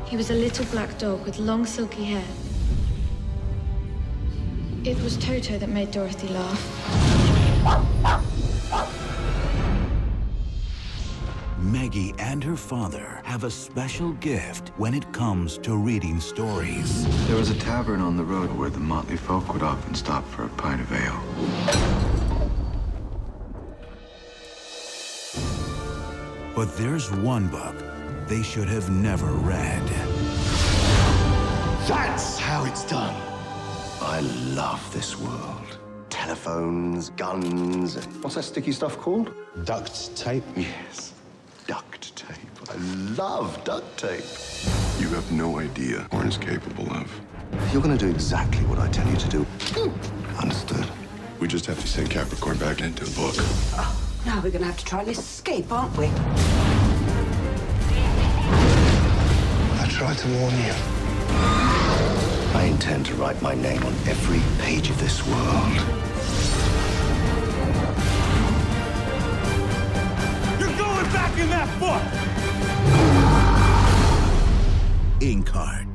He was a little black dog with long, silky hair. It was Toto that made Dorothy laugh. Meggie and her father have a special gift when it comes to reading stories. There was a tavern on the road where the motley folk would often stop for a pint of ale. But there's one book they should have never read. That's how it's done. I love this world. Telephones, guns, and... What's that sticky stuff called? Duct tape? Yes, duct tape. I love duct tape. You have no idea what Horn is capable of. You're gonna do exactly what I tell you to do. Understood? We just have to send Capricorn back into the book. Oh, now we're gonna have to try and escape, aren't we? I tried to warn you. I intend to write my name on every page of this world. You're going back in that book! Inkheart.